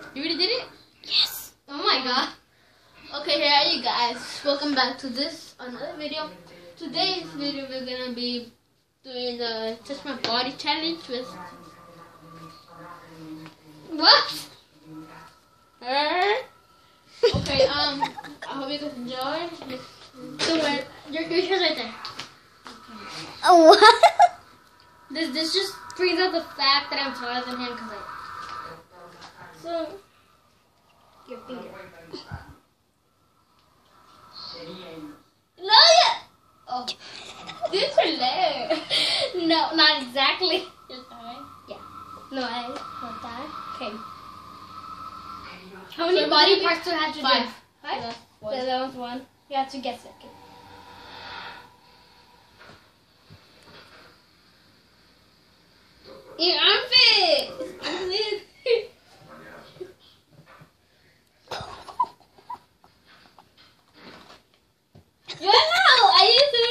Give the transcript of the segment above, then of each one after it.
You already did it? Yes. Oh my god. Okay, here you guys. Welcome back to this another video. Today's video we're gonna be doing the Touch My Body challenge with what? Okay, I hope you guys enjoy. So your future's right there. Oh, what? This just brings out the fact that I'm taller than him because so your finger. No, yeah. Oh, this is leg. No, not exactly. Your thigh. Yeah. No, not thigh. Okay. How many body parts do I have to do? 5. Five? Yeah, that was 1. You have to guess it. Okay. Your armpit! Yeah, no! I used to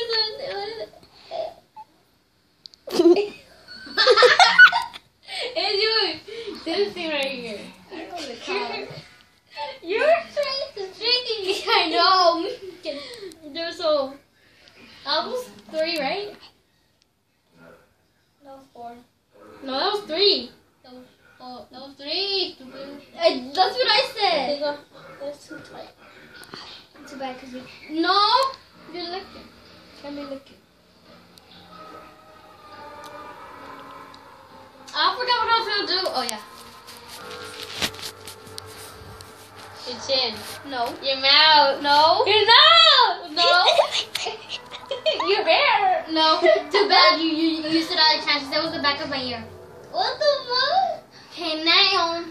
It's yours! This thing right here. I don't know the color. Your face is tricky! I know! There's so... That was 3, right? That was 4. No, that was 3. That was 3. That's what I said. That's too tight. Too bad because you. No, you're looking. Let me look. I forgot what I was gonna do. Oh yeah. Your chin. No. Your mouth. No. Your nose. No. Your hair. No. Too bad you used it all the chances. That was the back of my ear. What the fuck? Okay, now.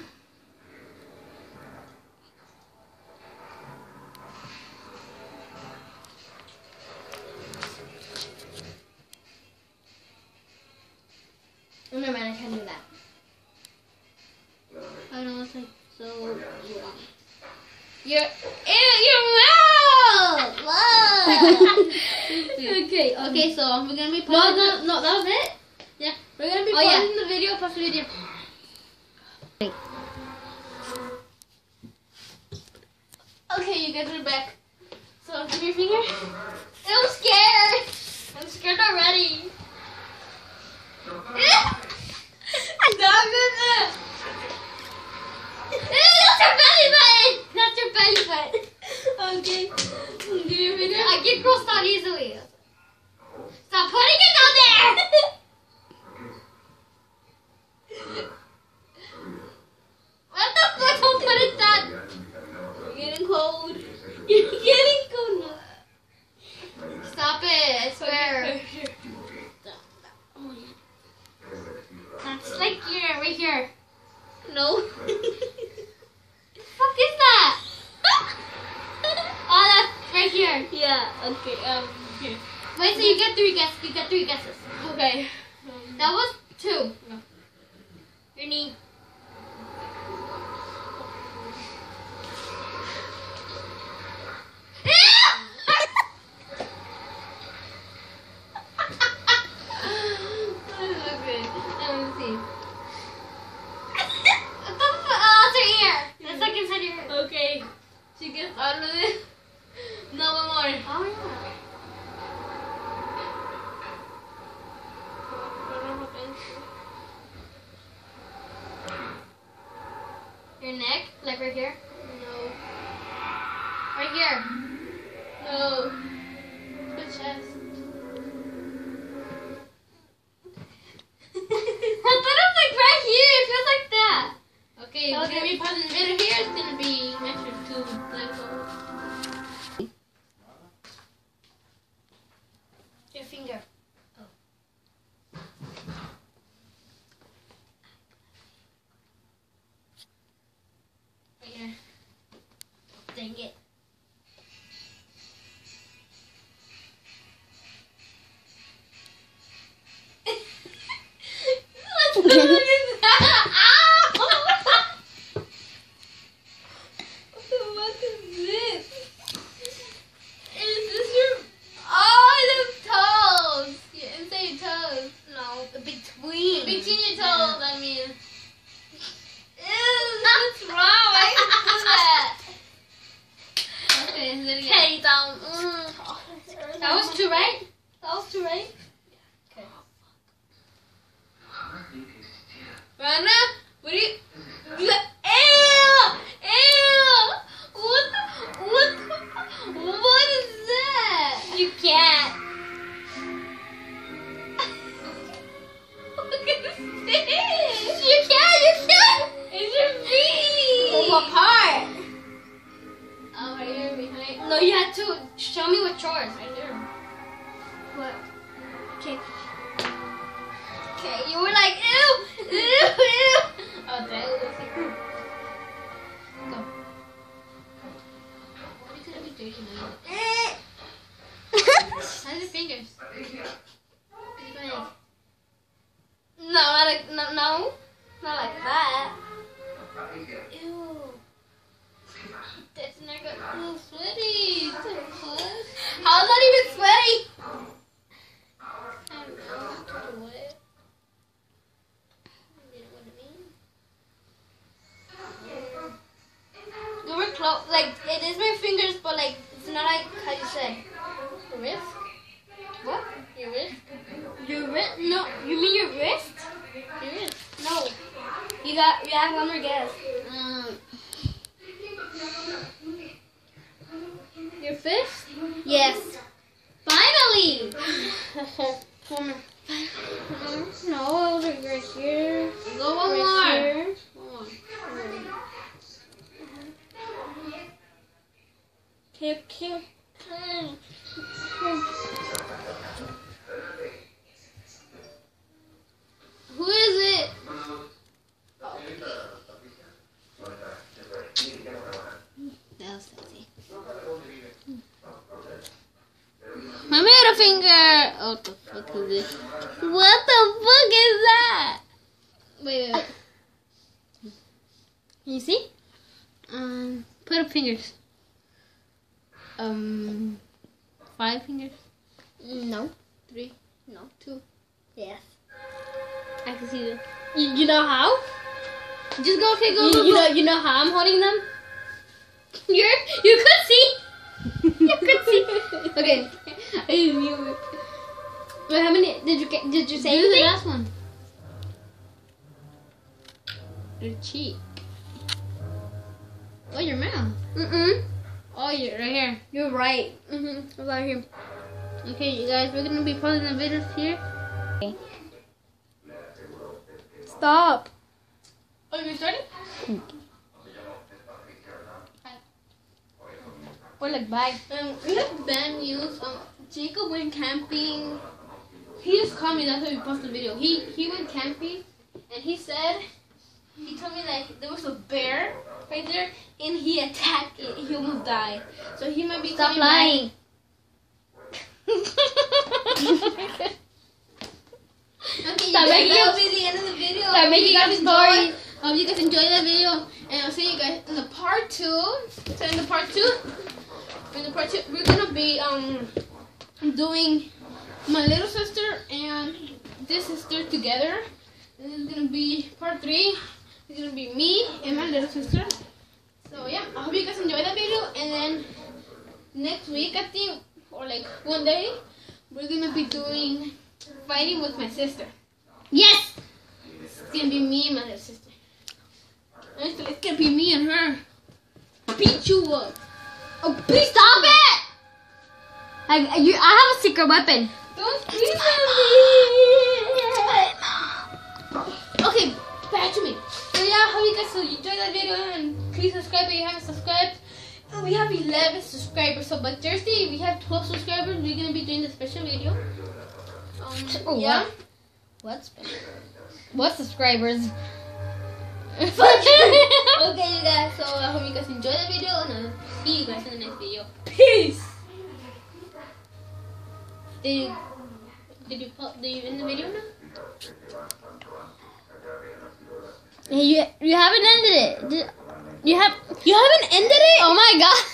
Oh, never mind, I can't do that. I know it's like so long. Your mouth! Okay, so we're gonna be pausing. No, that was it? Yeah. We're gonna be pausing the video, pause the video. Okay, you guys are back. So give me your finger. I'm scared. I'm scared already. That's your belly button! That's your belly button! Okay. Give me your finger. I get grossed out easily. Stop putting it down there! What the fuck? Don't put it down! You're getting cold. You're getting cold now. Stop it, I swear. That's like here, right here. No. What the fuck is that? Oh, that's right here. Yeah, okay, here. Wait, so you get 3 guesses. You get 3 guesses. Okay. That was 2. No. Your knee. Okay, she gets out of it. No, one more. Oh, yeah. Your neck, like right here? No. Right here? No. The chest. I thought it was like right here. It feels like that. Okay, we're gonna be pausing the video here. It's gonna be measured to let go. Your finger. Oh. Right here. Dang it. chores right there. What? Okay. Okay, you were like, ew, ew, ew. Oh, that was like, go. Why could it be dirty now? How's your fingers? No, not like, no, not like that. Ew. That's not good. Oh, sweaty. How's that even sweaty? I don't know. What? You know what I mean? You were close. Like, it is my fingers, but like, it's not like how you said. Your wrist? What? Your wrist? Your wrist? No, you mean your wrist? Your wrist? No. You have one more guess. Your fist? Yes. Finally! No, right here. Go one Right more. here. One Okay. Who is it? That was sexy. My middle finger! Oh, what the fuck is this? What the fuck is that? Wait. Can you see? Put up fingers. 5 fingers? No. 3? No. 2? Yes. I can see them. You know how? Just go, okay, go. You know how I'm holding them? You could see. You could see. Okay. I knew it. Wait, how many did you get? Did you say Do the anything? last one. Your cheek. Oh, your mouth. Oh, you're right here. You're right. Right here. Okay, you guys, we're gonna be pausing the videos here. Okay. Stop. Oh, you started? Or like bye. We have bad news. Jacob went camping. He just called me. That's why we posted the video. He went camping, and he told me that there was a bear right there, and he attacked it. He almost died. So he might be Stop coming lying. Okay, Stop you guys, making that'll up- be the end of the video. Stop making up stories. Hope you guys enjoyed that video, and I'll see you guys in the part 2. So in the part 2, we're gonna be doing my little sister and this sister together. This is gonna be part 3. It's gonna be me and my little sister. So yeah, I hope you guys enjoyed that video, and then next week I think, or like one day, we're gonna be doing fighting with my sister. Yes. It's gonna be me and my little sister. It's gonna be me and her. Beat you up. Oh, please stop it! I have a secret weapon. Don't squeeze on me. Okay, back to me. So yeah, I hope you guys enjoyed that video, and please subscribe if you haven't subscribed. We have 11 subscribers, so by Thursday we have 12 subscribers. We're gonna be doing the special video. Yeah. What special? What subscribers? Okay, you guys. So I hope you guys enjoyed the video, and I'll see you guys in the next video. Peace. Did you end the video now? You haven't ended it. You haven't ended it? Oh my god.